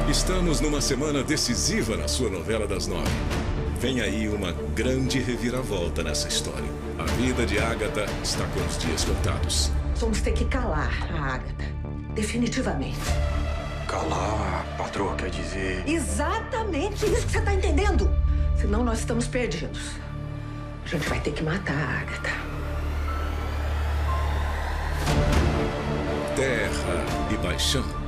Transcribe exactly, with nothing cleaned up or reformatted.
Estamos numa semana decisiva na sua novela das nove. Vem aí uma grande reviravolta nessa história. A vida de Agatha está com os dias contados. Vamos ter que calar a Agatha. Definitivamente. Calar, patroa, quer dizer... Exatamente isso que você está entendendo. Senão nós estamos perdidos. A gente vai ter que matar a Agatha. Terra e Paixão.